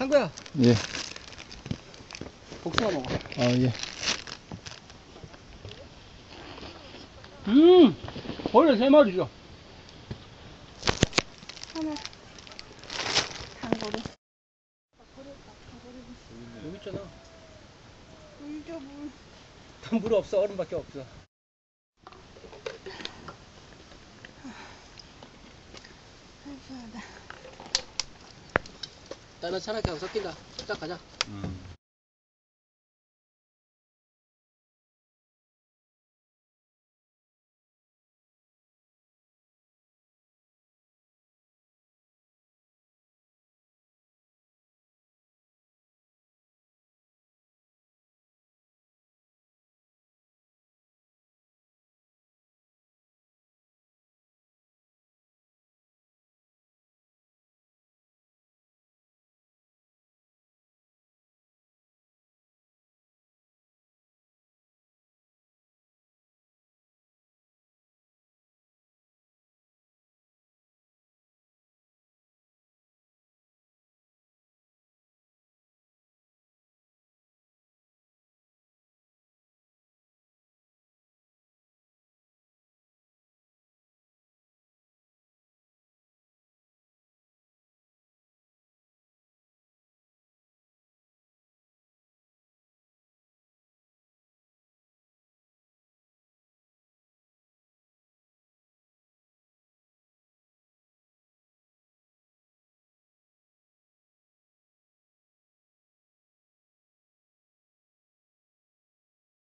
상구야, 예. 복숭아 먹어. 아, 예. 벌레 3마리죠. 하나 단거리. 여기 있잖아. 물 줘, 물. 물 없어, 얼음밖에 없어. 시원하다. 나는 차라리 그냥 섞인다. 딱 가자.